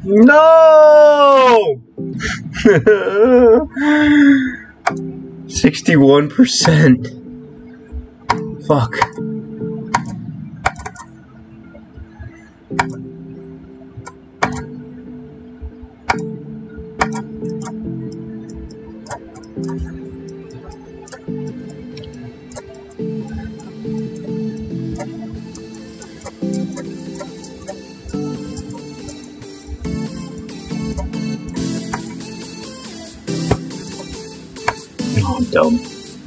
No! 61%. Fuck. Oh, I'm dumb.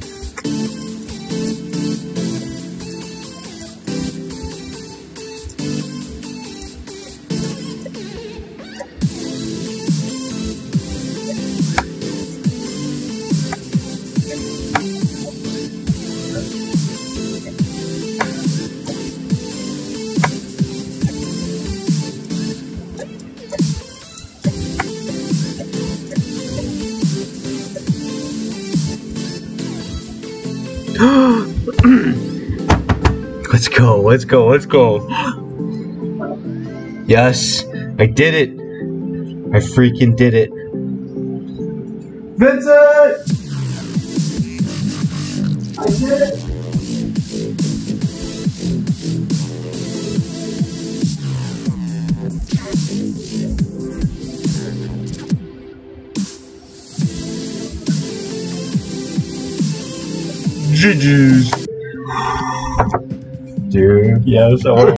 Let's go, let's go, let's go. Yes, I did it. I freaking did it. Vincent! I did it. GG's. Dude, yes, I want